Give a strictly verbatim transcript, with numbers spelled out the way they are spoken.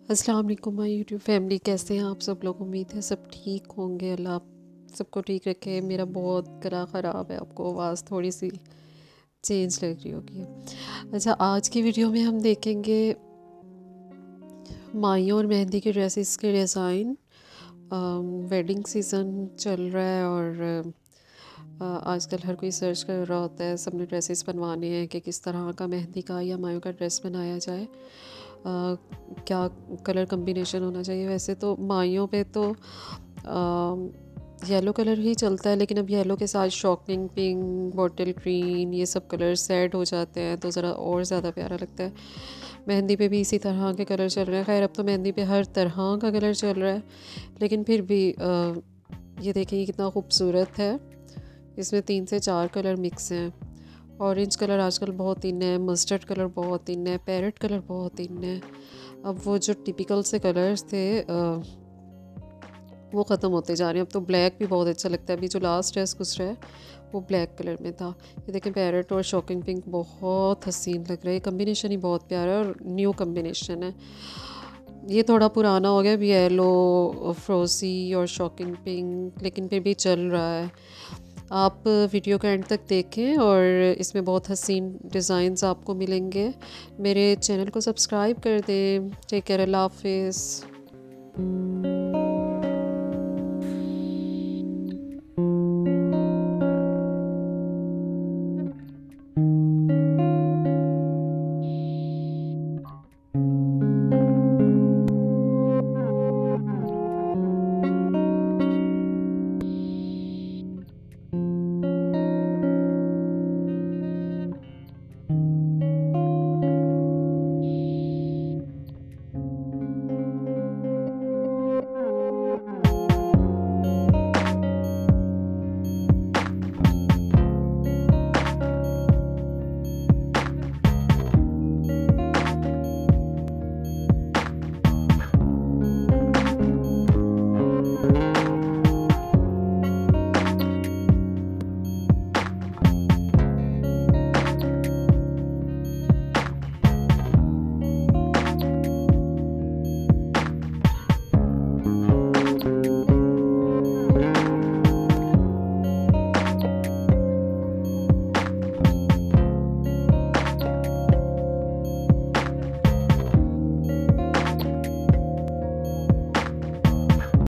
अस्सलाम वालेकुम my YouTube family, कैसे हैं आप सब लोग। उम्मीद है सब ठीक होंगे। अल्लाह आप सबको ठीक रखे। मेरा बहुत गला ख़राब है, आपको आवाज़ थोड़ी सी चेंज लग रही होगी। अच्छा, आज की वीडियो में हम देखेंगे माइयों और मेहंदी के ड्रेसेस के डिज़ाइन। वेडिंग सीज़न चल रहा है और आ, आजकल हर कोई सर्च कर रहा होता है, सबने ड्रेसेस बनवाने हैं कि किस तरह का मेहंदी का या मायों का ड्रेस बनाया जाए, आ, क्या कलर कम्बिनेशन होना चाहिए। वैसे तो माइयों पे तो येलो कलर ही चलता है, लेकिन अब येलो के साथ शॉकिंग पिंक, बॉटल ग्रीन, ये सब कलर सेट हो जाते हैं तो ज़रा और ज़्यादा प्यारा लगता है। मेहंदी पे भी इसी तरह के कलर चल रहे हैं। खैर, अब तो मेहंदी पे हर तरह का कलर चल रहा है, लेकिन फिर भी आ, ये देखें कितना खूबसूरत है। इसमें तीन से चार कलर मिक्स हैं। ऑरेंज कलर आजकल बहुत इन है, मस्टर्ड कलर बहुत इन है, पैरेट कलर बहुत इन है। अब वो जो टिपिकल से कलर्स थे आ, वो ख़त्म होते जा रहे हैं। अब तो ब्लैक भी बहुत अच्छा लगता है। अभी जो लास्ट ड्रेस गुजरा है वो ब्लैक कलर में था। ये देखें, पैरेट और शॉकिंग पिंक बहुत हसीन लग रहा है। कम्बिनेशन ही बहुत प्यारा है और न्यू कम्बिनेशन है। ये थोड़ा पुराना हो गया अभी, येलो, फ्रोजी और शॉकिंग पिंक, लेकिन फिर भी चल रहा है। आप वीडियो का एंड तक देखें और इसमें बहुत हसीन डिज़ाइंस आपको मिलेंगे। मेरे चैनल को सब्सक्राइब कर दें। टेक केयर, अल्लाह हाफिज़।